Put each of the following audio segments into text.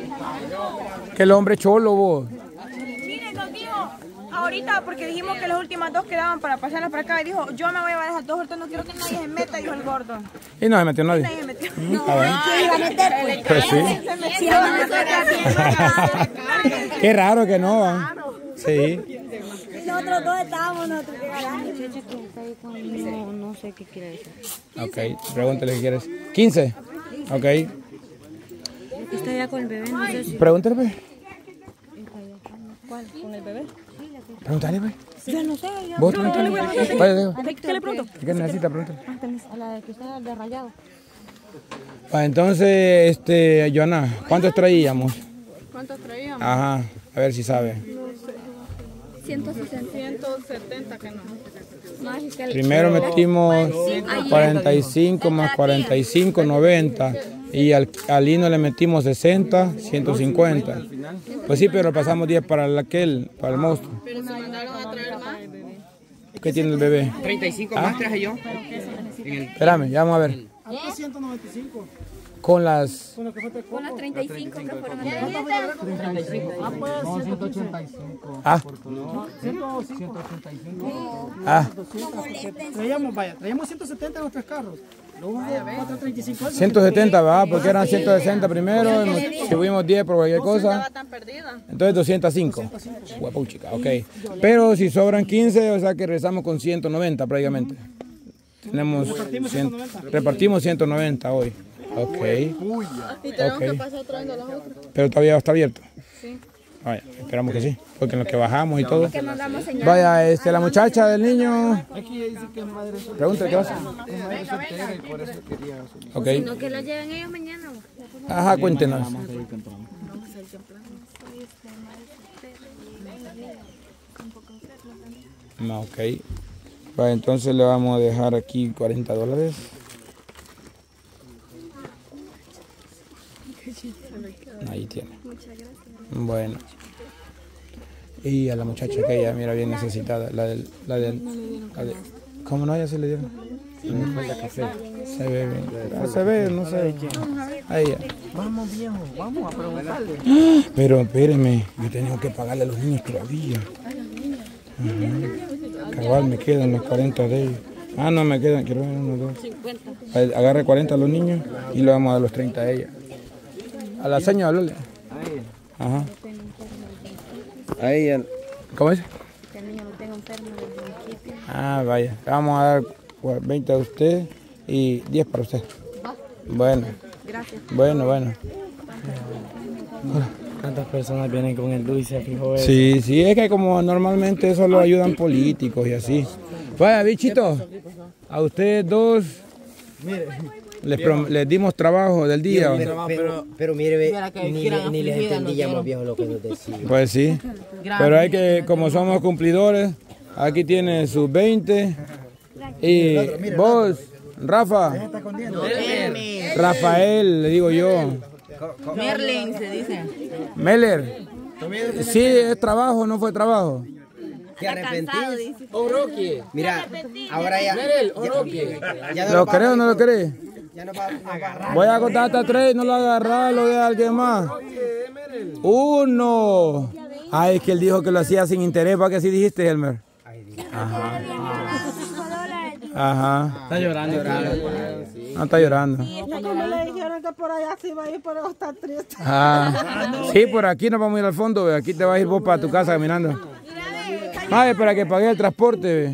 Que el hombre cholo, vos. Mire, nos dijo, ahorita, porque dijimos que las últimas dos quedaban para pasarlas para acá, y dijo, yo me voy a llevar esas dos, ahorita no quiero que nadie se meta, dijo el gordo. Y no se metió nadie. Nadie se metió. ¿Quién iba a meter, pues? Pues sí. Se metió. Qué raro que no, ¿va? Sí. Nosotros dos estábamos, nosotros. No sé qué quiere decir. Ok, pregúntale qué quieres. 15. Ok. Está ya con el bebé, no sé si... Pregúntale, pues. ¿Cuál? ¿Con el bebé? Pregúntale, pues. Yo no sé. Vos pregúntale. Vaya, Diego. ¿Qué le pregunto? ¿Qué necesita? Pregúntale. A la de que está de rayado. Entonces, Joana, ¿cuántos traíamos? ¿Cuántos traíamos? Ajá, a ver si sabe. 170 que no. Primero metimos 45 más 45, 90. Y al Lino le metimos 60, 150. Pues sí, pero pasamos 10 para aquel, para el monstruo. Pero se mandaron a traer más. ¿Qué tiene el bebé? 35 más traje yo. Espérame, ya vamos a ver. 195. Con las... Con las 35 que fueron. Ah, pues 185. Ah. No, 185. Ah. Traíamos 170 en nuestros carros. Luego 435. 170, va, porque eran 160 primero, y subimos 10 por cualquier cosa. Estaba tan perdida. Entonces 205. Guapuchica, ok. Pero si sobran 15, o sea que regresamos con 190 prácticamente. Tenemos repartimos 190 hoy. Ok. Y tenemos que pasar trayendo las otras. Pero todavía está abierto. Sí. Vaya, esperamos que sí, porque en lo que bajamos y todo. Vaya, la muchacha del niño. Pregúntale qué va a hacer. Ok. No, que lo lleven ellos mañana. Ajá, cuéntenos. Ok. Vaya, entonces le vamos a dejar aquí $40. Ahí tiene. Bueno. Y a la muchacha que ella mira bien necesitada, la del ¿cómo no? Ya se le dieron. Se ve bien. Se ve, no sé. A ella. Vamos, viejo, vamos a preguntarle. Pero espéreme, yo tengo que pagarle a los niños todavía. Cabal, me quedan los 40 de ellos. Ah, no, me quedan, quiero ver unos dos. 50. Agarre 40 a los niños y le vamos a dar los 30 a ella. A la señora, háblale. Ajá. A ella. ¿Cómo es? Que el niño lo tenga enfermo de bronquitis. Ah, vaya. Le vamos a dar 20 a usted y 10 para usted. Bueno. Gracias. Bueno, bueno. ¿Cuántas personas vienen con el dulce? Fijo eso. Sí, sí, es que como normalmente eso lo ayudan políticos y así. Vaya, bichito, a ustedes dos les dimos trabajo del día. Pero mire, ni les entendíamos viejo lo que nos decían. Pues sí, pero hay que, como somos cumplidores, aquí tiene sus 20. Y vos, Rafa, Rafael, le digo yo. Merlin se dice. Meller, sí, es trabajo, no fue trabajo. ¿Te arrepentís? Oroqui. Mira, ahora ya. ¿Lo crees o no lo crees? Voy a contar hasta 3, no lo agarrar, lo de alguien más. 1. Ay, es que él dijo que lo hacía sin interés, ¿para qué así dijiste, Elmer? Ajá. Ajá. Está llorando. No, está llorando. Como le dijeron que por allá se iba a ir, pero está triste. Sí, por aquí nos vamos a ir al fondo, ve. Aquí te vas a ir vos para tu casa caminando. Ay, para que pague el transporte, ve.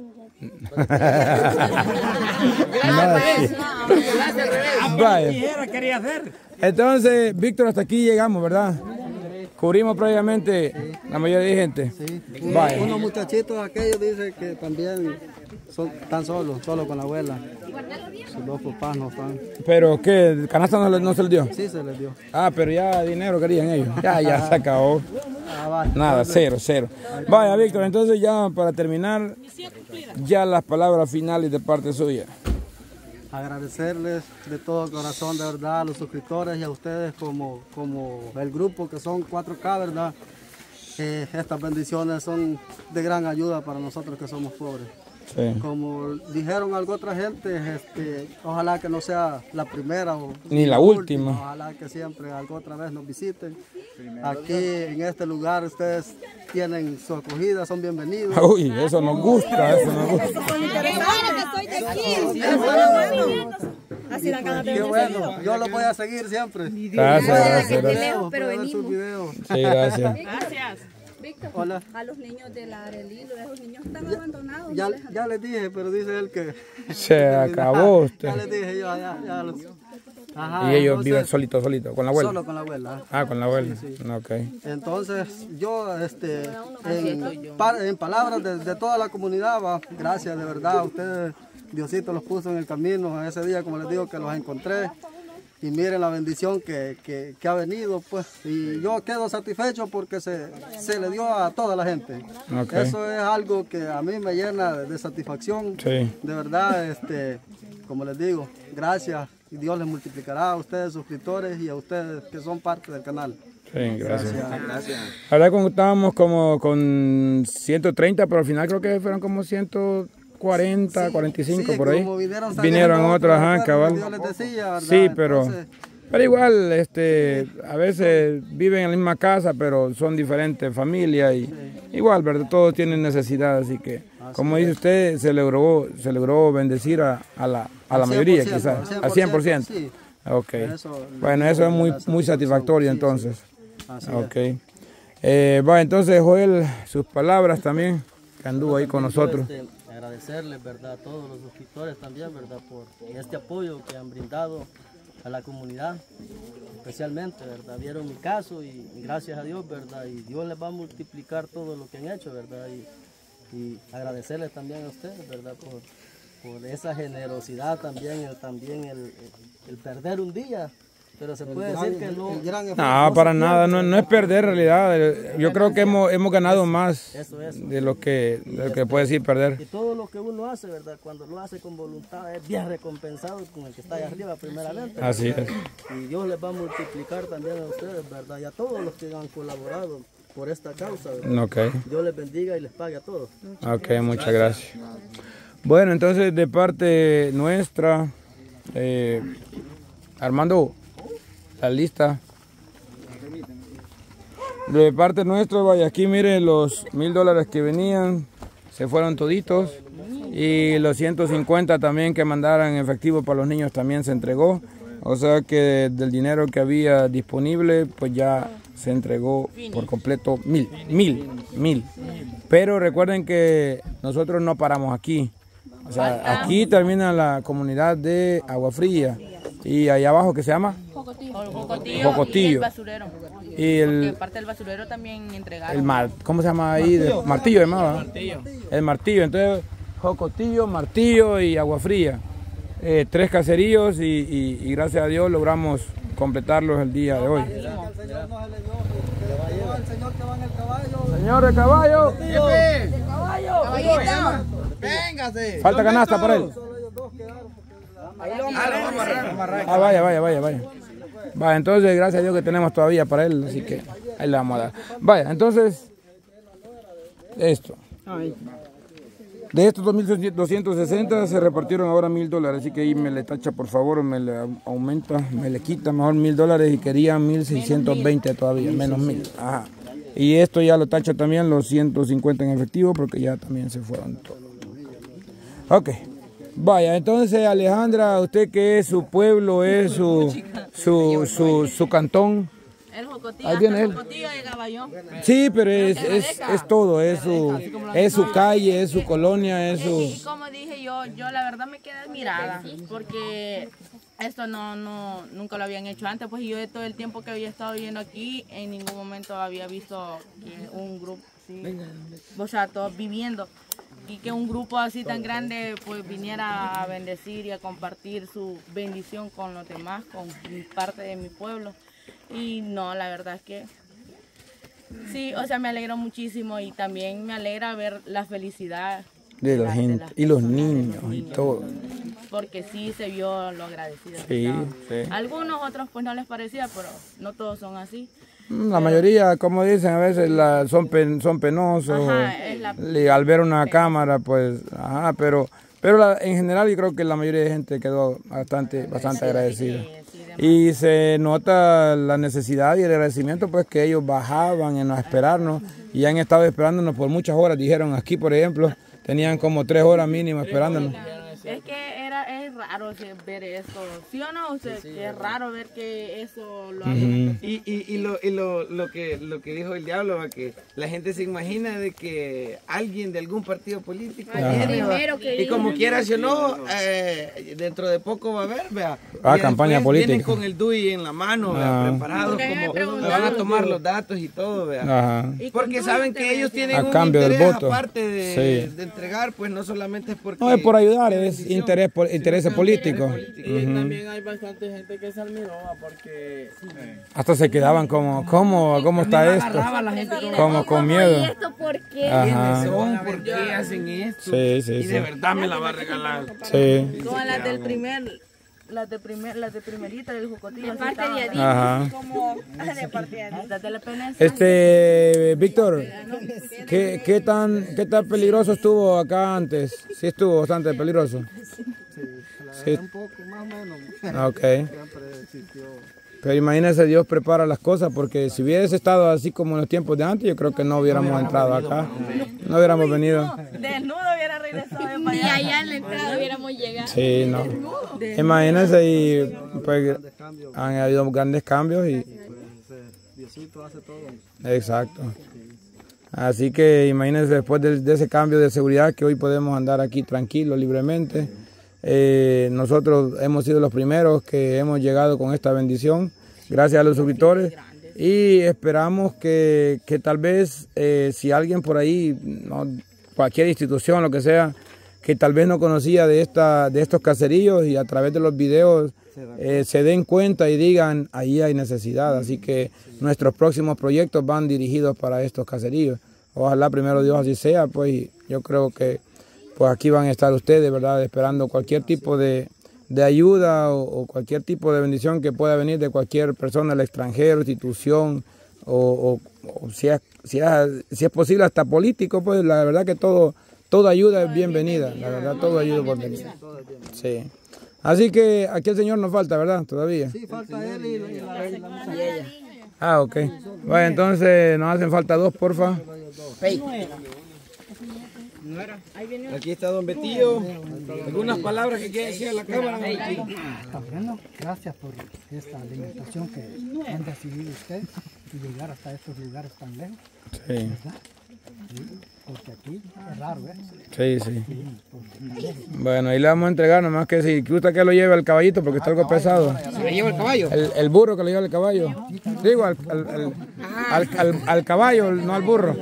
Vaya. Quería hacer. Entonces, Víctor, hasta aquí llegamos, ¿verdad? Cubrimos previamente la mayoría de gente. Sí. Vaya. Unos muchachitos aquellos dicen que también están solos con la abuela. Sus dos papás no están. ¿Pero qué? ¿Canasta no se les dio? Sí, se les dio. Ah, pero ya dinero querían ellos. Ya se acabó. Nada, cero. Vaya, Víctor, entonces ya para terminar, ya las palabras finales de parte suya. Agradecerles de todo corazón, de verdad, a los suscriptores y a ustedes como el grupo que son 4K, ¿verdad? Estas bendiciones son de gran ayuda para nosotros que somos pobres. Sí. Como dijeron algo otra gente, ojalá que no sea la primera o Ni la última. Ojalá que siempre algo otra vez nos visiten. Aquí en este lugar ustedes tienen su acogida, son bienvenidos. Uy, eso nos gusta, eso nos gusta. Así la cara Qué bueno, yo lo voy a seguir siempre. Gracias, gracias. pero Ver sus venimos. videos. Sí, gracias. Gracias. Hola. A los niños del Arelilo, esos niños están abandonados. Ya les dije, pero dice él que... Se acabó usted. Ya les dije yo, ya los... Ajá, Y ellos entonces, viven solito, con la abuela. Solo con la abuela. Ah, con la abuela. Ok. Entonces, yo, en palabras de toda la comunidad, gracias de verdad a ustedes. Diosito los puso en el camino a ese día, como les digo, que los encontré. Y miren la bendición que ha venido, pues. Y yo quedo satisfecho porque se le dio a toda la gente. Okay. Eso es algo que a mí me llena de satisfacción. Sí. De verdad, como les digo, gracias. Y Dios les multiplicará a ustedes, suscriptores, y a ustedes que son parte del canal. Sí, gracias. Ahora contábamos como con 130, pero al final creo que fueron como 140, 45 por ahí. Como Vinieron otras, ajá, cabal. Dios les decía, ¿verdad? Sí, pero Entonces, igual, a veces viven en la misma casa, pero son diferentes familias y igual, ¿verdad? Todos tienen necesidad, así que, como dice usted, se logró bendecir a la mayoría, quizás, al 100%. Sí. Ok. Bueno, eso es muy satisfactorio entonces. Ok. Entonces, Joel, sus palabras también, que anduvo ahí con nosotros. Agradecerles, ¿verdad? A todos los suscriptores también, ¿verdad? Por este apoyo que han brindado a la comunidad, especialmente, ¿verdad? Vieron mi caso y gracias a Dios, ¿verdad? Y Dios les va a multiplicar todo lo que han hecho, ¿verdad? Y agradecerles también a ustedes, ¿verdad? Por esa generosidad también, el perder un día. Pero se puede decir que no... No, para nada, no es perder en realidad. Yo creo que hemos ganado más de lo que puede decir perder. Y todo lo que uno hace, ¿verdad? Cuando lo hace con voluntad es bien recompensado con el que está allá arriba primeramente. ¿Verdad? Así es. Y Dios les va a multiplicar también a ustedes, ¿verdad? Y a todos los que han colaborado por esta causa, ¿verdad? Okay. Dios les bendiga y les pague a todos. Ok, muchas gracias. Bueno, entonces de parte nuestra, Armando, la lista. De parte nuestra, vaya, aquí mire los $1000 que venían, se fueron toditos. Y los 150 también que mandaran en efectivo para los niños también se entregó. O sea que del dinero que había disponible, pues ya se entregó por completo 1000. Pero recuerden que nosotros no paramos aquí. O sea, aquí termina la comunidad de Agua Fría. Y allá abajo, ¿qué se llama? Jocotillo. Y el basurero. Y Porque parte del basurero también entregaron. ¿Cómo se llama ahí? Martillo, llamaba. El Martillo. Entonces, Jocotillo, Martillo y Agua Fría. 3 caseríos y gracias a Dios logramos completarlos el día de hoy. Señor de caballo. Véngase. Falta canasta para él. Ah, vaya. Vaya, entonces gracias a Dios que tenemos todavía para él, así que ahí le vamos a dar. Vaya, entonces, esto. De estos 2260 se repartieron ahora $1000, así que ahí me le tacha, por favor, me le aumenta, me le quita mejor $1000 y quería 1620 todavía, menos 1000. Ajá. Y esto ya lo tacho también, los 150 en efectivo, porque ya también se fueron todos. Ok. Vaya, entonces Alejandra, usted que es su pueblo, es su cantón. El Jocotillo, Ahí viene él. Jocotillo de Caballón. Sí, pero es todo, es su calle, es su colonia, es su... Y como dije yo la verdad me quedé admirada, porque esto nunca lo habían hecho antes, pues yo de todo el tiempo que había estado viviendo aquí, en ningún momento había visto un grupo así, o sea, todos viviendo. Y que un grupo así tan grande pues viniera a bendecir y a compartir su bendición con los demás, con parte de mi pueblo. Y no, la verdad es que sí, o sea, me alegro muchísimo y también me alegra ver la felicidad de la gente y los niños y todo. porque sí se vio lo agradecido. Sí, sí. Algunos otros pues no les parecía, pero no todos son así. La mayoría, como dicen, a veces son penosos. Ajá, y al ver una cámara, pues, ajá, pero en general yo creo que la mayoría de gente quedó bastante agradecida. Y se nota la necesidad y el agradecimiento, pues, que ellos bajaban a esperarnos y han estado esperándonos por muchas horas. Dijeron aquí, por ejemplo, tenían como 3 horas mínimo esperándonos. Es que es raro ver eso, ¿sí o no? Usted, es raro ver que eso lo hagan. Y lo que dijo el diablo, va, que la gente se imagina de que alguien de algún partido político viene, y como quiera si o no, dentro de poco va a haber, vea. Campaña política. Vienen con el DUI en la mano, vea, preparados, como le van a tomar los datos y todo, vea. Ajá. Porque saben que ellos tienen a un cambio interés del voto. aparte de entregar, pues no solamente es porque... No, es por ayudar, es interés político. Y también hay bastante gente que se admiró porque... Hasta se quedaban como, ¿cómo está esto? Como con miedo. ¿Y esto por qué? Ajá. ¿Por qué hacen esto? Sí, Y de verdad me la va a regalar. Sí. Como las del las de primerita del Jocotillo. De parte de Adín. Ajá. Como de partida. Las de la PNS. Víctor, ¿qué tan peligroso estuvo acá antes? Sí estuvo bastante peligroso. Sí, un poco, más o menos. Ok. Siempre existió. Pero imagínese, Dios prepara las cosas, porque si hubiese estado así como en los tiempos de antes, yo creo que no hubiéramos entrado acá. No hubiéramos venido. Desnudo hubiera regresado de Ni mañana. allá en la entrada hubiéramos llegado. Sí, no. Imagínense, y pues han habido grandes cambios y... Diosito hace todo. Exacto. Así que imagínense, después de ese cambio de seguridad, que hoy podemos andar aquí tranquilos, libremente. Nosotros hemos sido los primeros que hemos llegado con esta bendición, gracias a los suscriptores, y esperamos que tal vez si alguien por ahí, no, cualquier institución, lo que sea, que tal vez no conocía de estos caseríos, y a través de los videos se den cuenta y digan, ahí hay necesidad. Así que nuestros próximos proyectos van dirigidos para estos caseríos. Ojalá primero Dios así sea, pues yo creo que pues aquí van a estar ustedes, ¿verdad?, esperando cualquier tipo de ayuda o cualquier tipo de bendición que pueda venir de cualquier persona del extranjero, institución, o si es posible hasta político, pues la verdad que toda ayuda es bienvenida, la verdad, toda ayuda es bienvenida. Sí. Así que aquí el Señor nos falta, ¿verdad?, todavía. Sí, falta él y la muchacha. Ah, ok. Bueno, entonces nos hacen falta 2, porfa. Aquí está don Betillo. ¿Algunas palabras que quiere decir a la cámara? Bueno, gracias por esta alimentación que han recibido ustedes y llegar hasta estos lugares tan lejos. Sí. ¿Verdad? Sí, porque aquí es raro, ¿eh? Sí, sí. Sí, porque tan lejos. Bueno, ahí le vamos a entregar, nomás que si gusta que lo lleve el caballito, porque está algo pesado. ¿Se le lleva el caballo? El burro que lo lleva el caballo. Digo, al caballo, no al burro.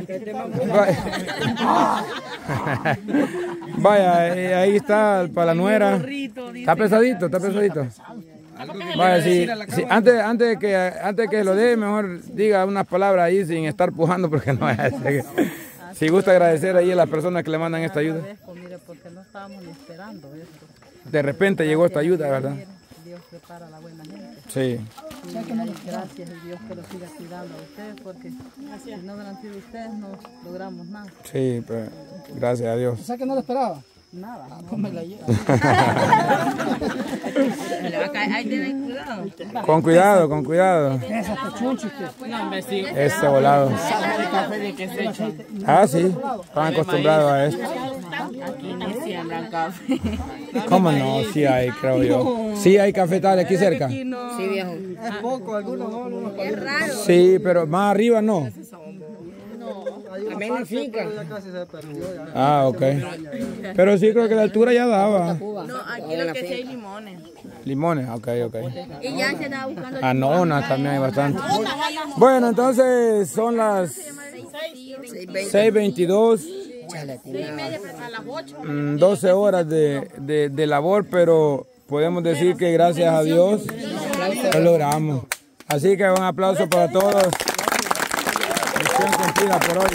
Vaya, ahí está para la nuera. Está pesadito, está pesadito. Vaya, antes de que lo dé, mejor diga unas palabras ahí sin estar pujando, porque no es. Si gusta agradecer ahí a las personas que le mandan esta ayuda. Mire, porque no estábamos ni esperando esto. De repente llegó esta ayuda, ¿verdad? Dios prepara a la buena gente. Sí. Gracias a Dios que lo siga cuidando a ustedes, porque si no hubieran sido ustedes no logramos nada. Sí, pues, gracias a Dios. O sea que no lo esperaba. Nada, no me la llevo. Le va a caer. Ahí tienen cuidado. Con cuidado, con cuidado. Esa pechunchi que No, hombre, sí. Ese volado. ¿Sabe de café de qué se echa? Ah, sí. Están acostumbrados a esto. Aquí ni siembran café. ¿Cómo no? Sí hay, creo yo. Sí hay cafetales aquí cerca. Sí, viejo. Es poco, algunos no. Es raro. Sí, pero más arriba no. Hay una parte, pero ya casi se perdió. Ya. Ah, ok. Pero sí creo que la altura ya daba. No, aquí lo que sí hay limones. Limones, ok, ok. Y ya se estaba buscando. Anonas también hay bastante. Bueno, entonces son las 6:22. 12 horas de labor, pero podemos decir que gracias a Dios lo logramos. Así que un aplauso para todos. Misión cumplida por hoy.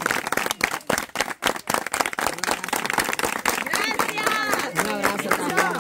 Gracias. Un abrazo también.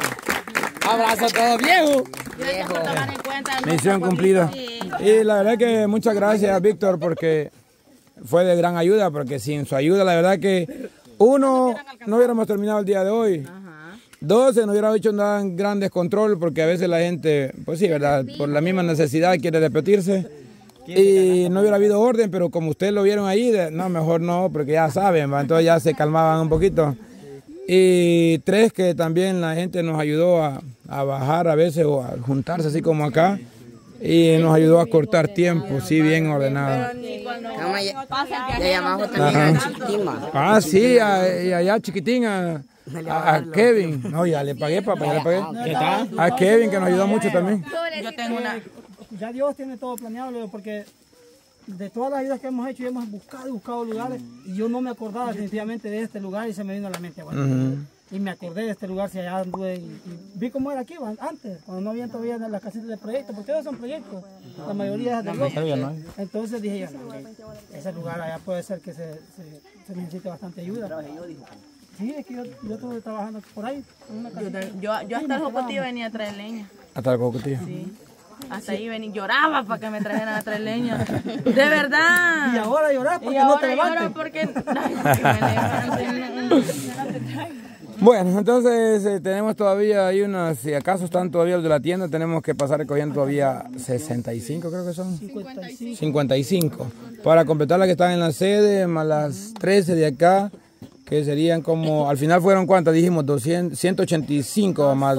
Abrazo a todos, viejo. Gracias por tomar en cuenta. Misión cumplida. Y la verdad que muchas gracias, Víctor, porque fue de gran ayuda, porque sin su ayuda, la verdad que uno, no hubiéramos terminado el día de hoy. 12, no hubiera hecho un gran descontrol, porque a veces la gente, pues sí, ¿verdad? Por la misma necesidad quiere repetirse. Y no hubiera habido orden, pero como ustedes lo vieron ahí, no, mejor no, porque ya saben, ¿va? Entonces ya se calmaban un poquito. Y 3, que también la gente nos ayudó a bajar a veces o a juntarse así como acá. Y nos ayudó a cortar tiempo, sí, bien ordenado. De abajo también a Chiquitín. Ah, sí, y allá Chiquitín, a Kevin. No, ya le pagué, papá, ya le pagué. ¿Qué tal? A Kevin, que nos ayudó mucho también. Yo tengo una... Ya Dios tiene todo planeado, porque de todas las ayudas que hemos hecho, hemos buscado lugares, y yo no me acordaba definitivamente de este lugar y se me vino a la mente. Bueno, y me acordé de este lugar, si allá anduve y vi cómo era aquí antes, cuando no había todavía las casitas de proyectos, porque todos son proyectos, la mayoría es de los. Entonces dije yo, ese lugar allá puede ser que se necesite bastante ayuda. Sí, es que yo estuve trabajando por ahí. Yo hasta el Jocotillo venía a traer leña. ¿Hasta el Jocotillo? Sí. Hasta ahí venía, lloraba para que me trajeran a traer leña. De verdad. Y ahora lloras porque no te levantes. Porque me levanten. Bueno, entonces tenemos todavía hay unas, si acaso están todavía los de la tienda, tenemos que pasar recogiendo todavía 65, creo que son. 55. Para completar las que están en la sede, más las 13 de acá, que serían como, al final fueron cuántas, dijimos 185 más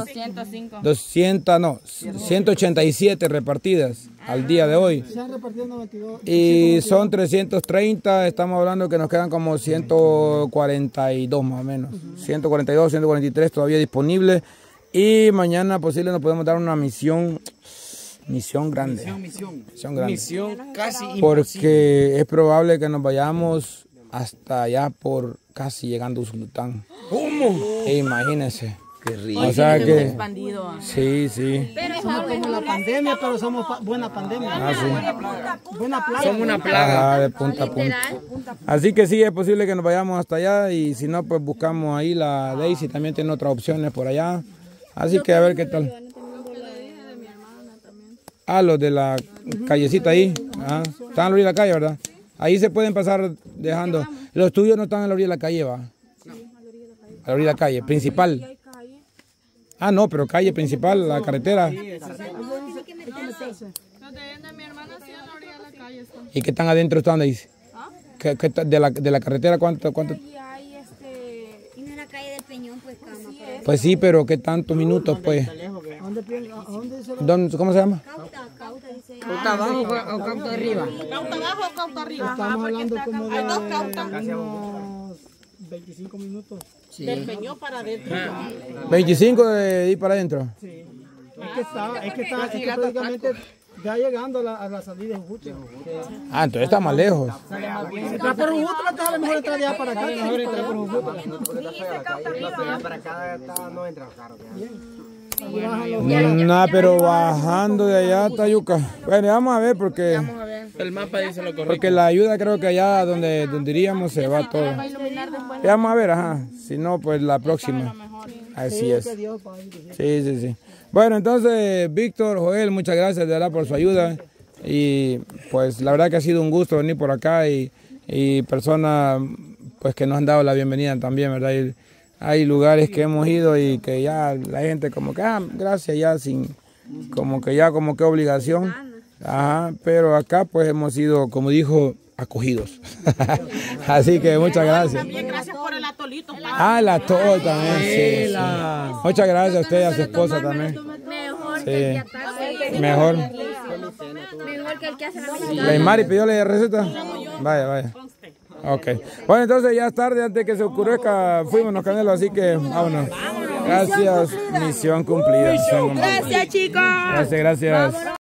187 repartidas al día de hoy. Se han repartido 92. Y son 330, estamos hablando que nos quedan como 142 más o menos. 142, 143 todavía disponibles. Y mañana posible nos podemos dar una misión grande. Misión grande. Misión casi imposible. Porque es probable que nos vayamos hasta allá por casi llegando a Usulután. ¿Cómo? Imagínense. Qué rico. O sea que expandido. sí, sí. Somos como la pandemia, pero somos buena pandemia. Ah, sí. Buena plaga. Somos una plaga. Ajá, de punta a punta. Así que sí, es posible que nos vayamos hasta allá y si no, pues buscamos ahí la Daisy, también tiene otras opciones por allá. Así que a ver qué tal. Ah, los de la callecita ahí. Ah, están a la orilla de la calle, ¿verdad? Ahí se pueden pasar dejando. Los tuyos no están a la orilla de la calle, ¿va? A la orilla de la calle, principal. Ah, no, pero calle principal, la carretera. ¿Y qué están adentro? ¿Están ahí? De la carretera cuánto? Y no es la calle del Peñón, pues, cama. Pues sí, pero ¿qué tantos minutos, pues? ¿Cómo se llama? Cauta, dice. ¿Cauta abajo o cauta arriba? ¿Cauta abajo o cauta arriba? Estamos hablando como de hay dos cautas. unos 25 minutos. Sí. Del Peñón para adentro. 25 de ir para adentro. Sí. Es que prácticamente ya llegando a la salida de Jujuto. Ah, entonces está más lejos. Entrar por Jujuto, a lo mejor entrar ya para acá. Mejor entrar por Jujuto. Para acá no entra claro. No, pero bajando de allá hasta Yuca. Bueno, vamos a ver porque El mapa dice lo correcto. porque la ayuda creo que allá donde iríamos se va todo. Vamos a ver, ajá. Si no, pues la próxima. Así es. Sí. Bueno, entonces, Víctor, Joel, muchas gracias de verdad por su ayuda. Y pues la verdad que ha sido un gusto venir por acá y personas pues que nos han dado la bienvenida también, ¿verdad? Y hay lugares que hemos ido y que ya la gente como que, gracias, ya sin, como que obligación. Ajá, pero acá pues hemos sido, como dijo, acogidos. Así que muchas gracias. También gracias por el atolito. El atol también, sí. Muchas gracias a usted y a su esposa también. Mejor Sí. que el que ataca. Mejor. Mejor que el que hace la ¿La Imari pidió la receta? Vaya. Ok. Bueno, entonces ya es tarde, antes que se oscurezca, fuimos los Canelos, así que vámonos. Gracias, misión cumplida. Gracias, chicos. Gracias.